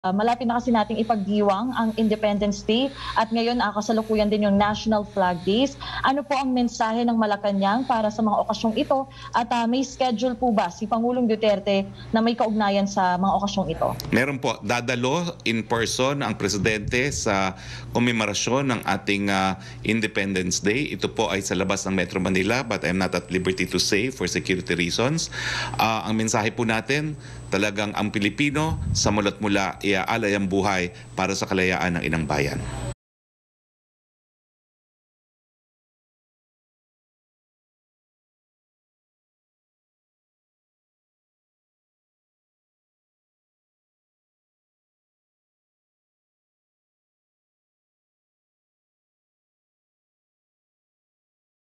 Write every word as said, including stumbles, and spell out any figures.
Uh, malapit na kasi nating ipagdiwang ang Independence Day at ngayon nakakasalukuyan din yung National Flag Days. Ano po ang mensahe ng Malacañang para sa mga okasyong ito at uh, may schedule po ba si Pangulong Duterte na may kaugnayan sa mga okasyong ito? Meron po, dadalo in person ang Presidente sa komemarasyon ng ating uh, Independence Day. Ito po ay sa labas ng Metro Manila but I'm not at liberty to say for security reasons. Uh, ang mensahe po natin, talagang ang Pilipino sa mula't mula iaalay ang buhay para sa kalayaan ng inang bayan.